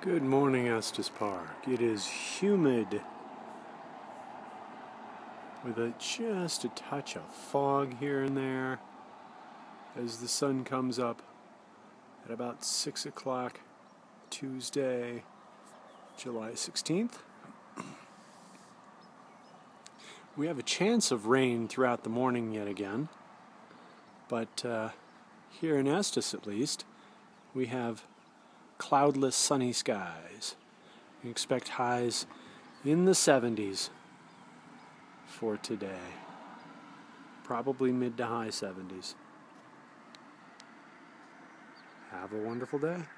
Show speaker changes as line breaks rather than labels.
Good morning, Estes Park. It is humid with just a touch of fog here and there as the sun comes up at about 6 o'clock Tuesday, July 16th. We have a chance of rain throughout the morning yet again, but here in Estes at least, we have cloudless sunny skies. We expect highs in the 70s for today. Probably mid to high 70s. Have a wonderful day.